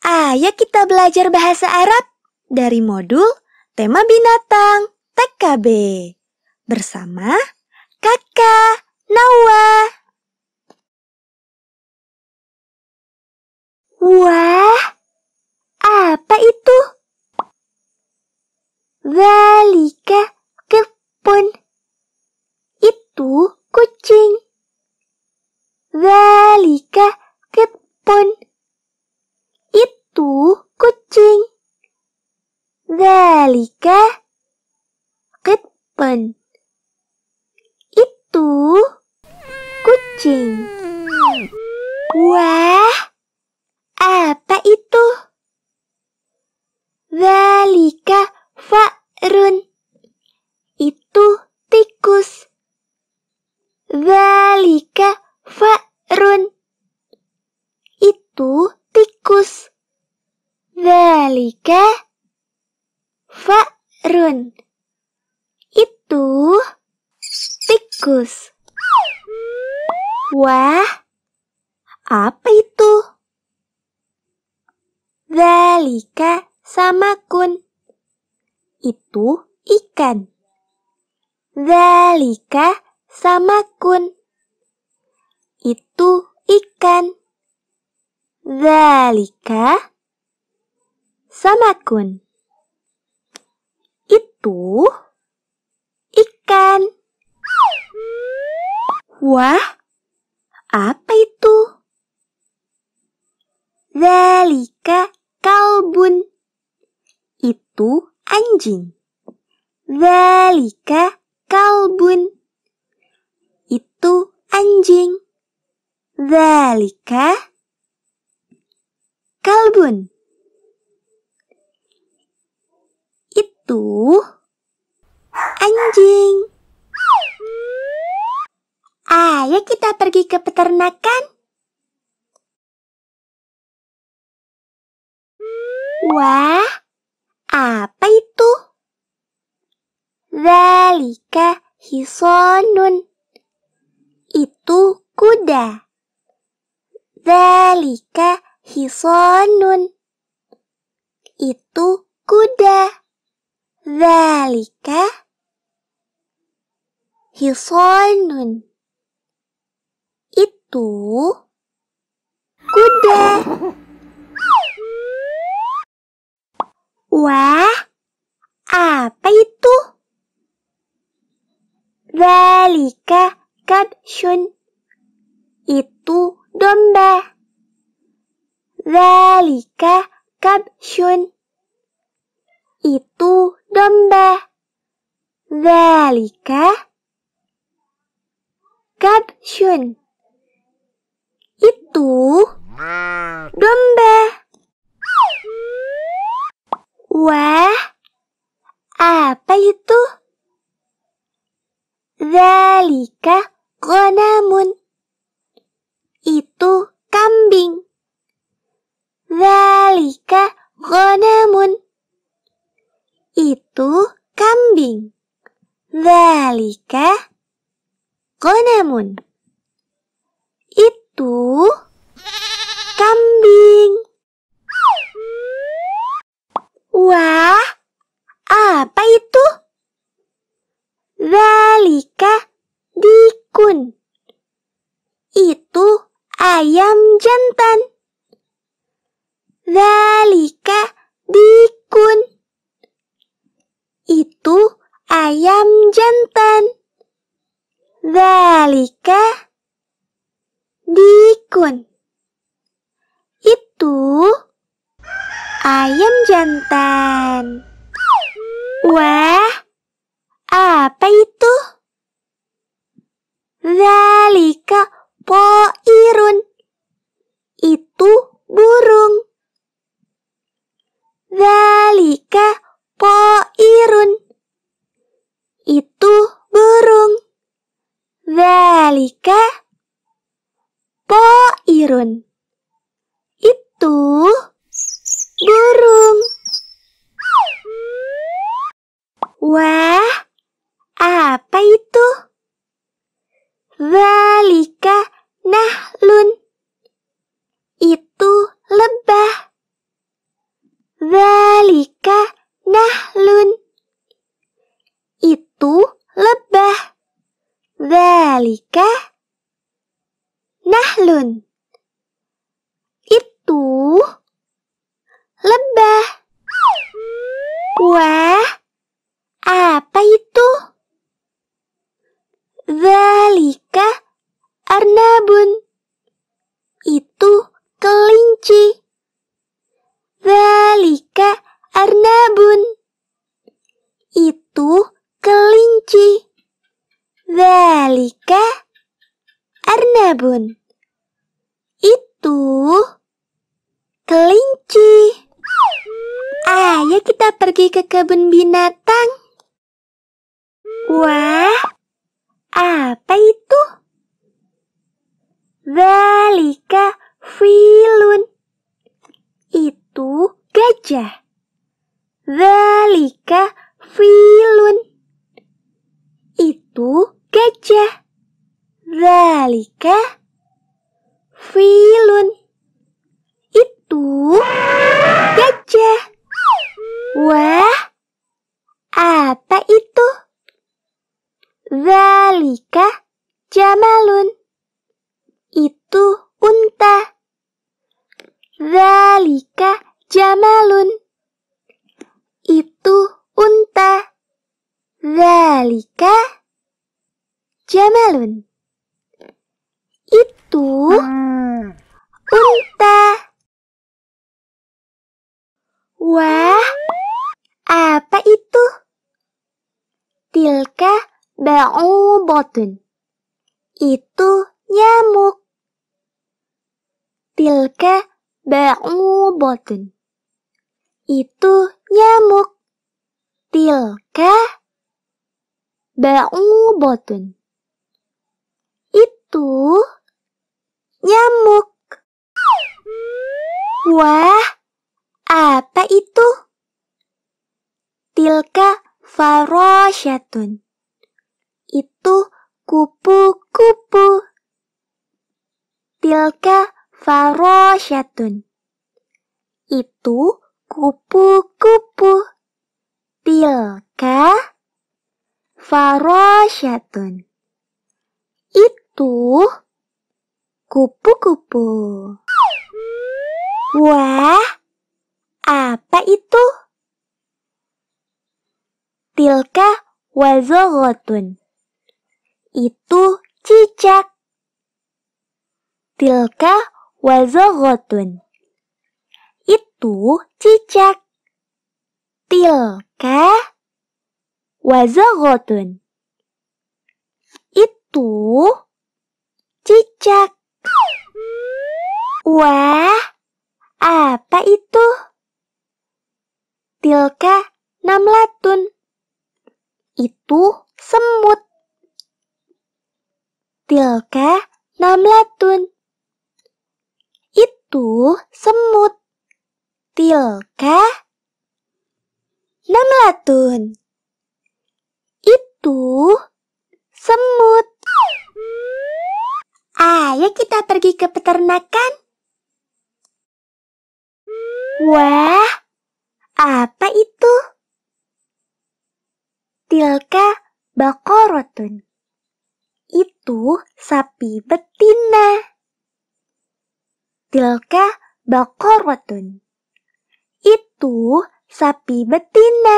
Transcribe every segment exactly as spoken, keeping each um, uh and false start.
Ayo kita belajar bahasa Arab dari modul Tema Binatang T K B bersama Kakak Nawa. Wah, apa itu? Dzalika kebun. Itu kucing. Dzalika kebun. Itu kucing. Dzalika kebun. Itu kucing. Wah, apa itu? Dzalika fa'run. Itu tikus. Dzalika fa'run. Itu tikus. Dzalika fa'run. Itu tikus. Wah, apa itu? Dzalika samakun. Itu ikan. Dzalika samakun. Itu ikan. Dzalika samakun. Itu ikan. Wah, apa itu? Dzalika kalbun. Itu anjing. Dzalika kalbun. Itu anjing. Dzalika kalbun. Itu anjing. Ayo kita pergi ke peternakan. Wah, apa itu? Dzalika hisonun. Itu kuda. Dzalika hisonun. Itu kuda. Dzalika hisonun. Itu kuda. Wah, apa itu? Dzalika kabsyun. Itu domba. Dzalika kabsyun. Itu domba. Dzalika kabsyun. Itu domba. Wah, apa itu? Dzalika ghanamun. Itu kambing. Dzalika ghanamun. Itu kambing. Dzalika ghanamun. Itu kambing. Wah, apa itu? Dzalika dikun. Itu ayam jantan. Dzalika dikun. Itu ayam jantan. Dzalika dikun. Itu ayam jantan. Wah, apa itu? Dzalika po'irun. Itu burung. Dzalika po'irun. Itu burung. Dzalika po'irun. Itu burung. Wah, apa itu? Dzalika nahlun. Itu lebah. Dzalika nahlun. Itu lebah. Wah, apa itu? Dzalika arnabun. Itu kelinci. Dzalika arnabun. Itu kelinci. Dzalika arnabun. Itu kelinci. Ayo kita pergi ke kebun binatang. Wah, apa itu? Dzalika filun. Itu gajah. Dzalika filun. Itu gajah. Dzalika filun. Itu gajah. Wah, apa itu? Dzalika jamalun. Itu unta. Dzalika jamalun. Itu unta. Dzalika jamalun. Itu unta. Wah, apa itu? Tilka ba'udatun. Itu nyamuk. Tilka ba'udatun. Itu nyamuk. Tilka ba'udatun. Itu nyamuk. Wah, apa itu? Tilka farasyatun. Itu kupu-kupu. Tilka farasyatun. Itu kupu-kupu. Tilka farasyatun. Itu kupu-kupu. Wah, apa itu? Tilka wazaghatun. Itu cicak. Tilka wazaghatun. Itu cicak. Tilka wazaghatun. Itu cicak. Wah, apa itu? Tilka namlatun. Itu semut. Tilka namlatun. Itu semut. Tilka namlatun. Itu semut. Ayo kita pergi ke peternakan. Wah, apa itu? Tilka baqaratun. Itu sapi betina. Tilka baqaratun. Itu sapi betina.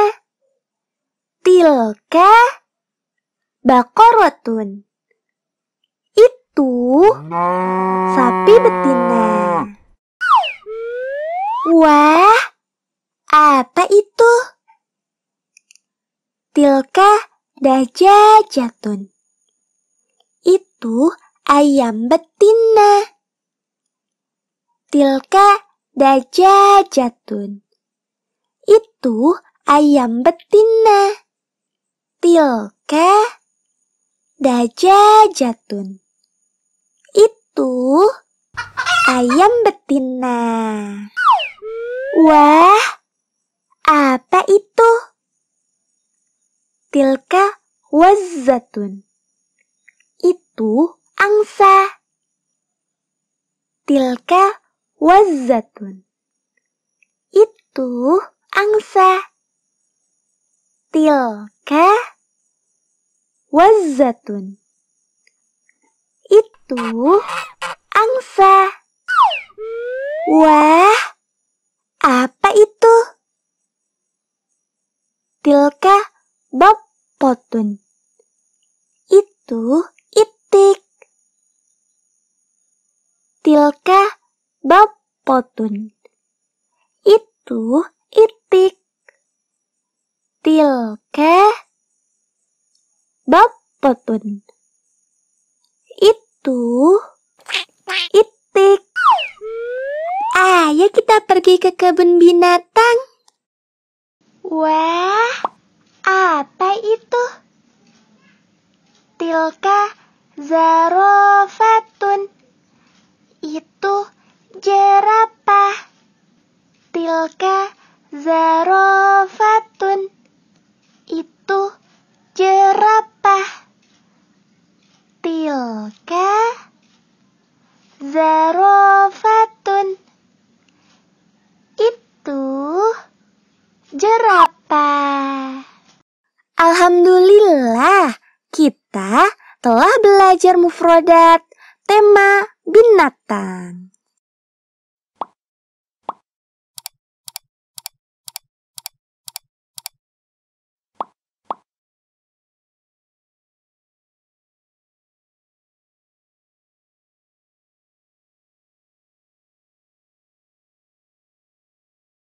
Tilka baqaratun. Itu sapi betina. Wah, apa itu? Tilka dajajatun. Itu ayam betina. Tilka dajajatun. Itu ayam betina. Tilka dajajatun. Itu ayam betina. Wah, apa itu? Tilka wazzatun. Itu angsa. Tilka wazzatun. Itu angsa. Tilka wazzatun. Itu angsa. Wah, apa itu? Tilka bapotun. Itu itik. Tilka bapotun. Itu itik. Tilka bapotun. Itu itik. Ayo kita pergi ke kebun binatang. Wah, apa itu? Tilka zarofatun. Itu jerapah. Tilka zarofatun. Itu jerapah. Tilka zarofatun. Itu jerapah. Alhamdulillah, kita telah belajar mufrodat tema binatang.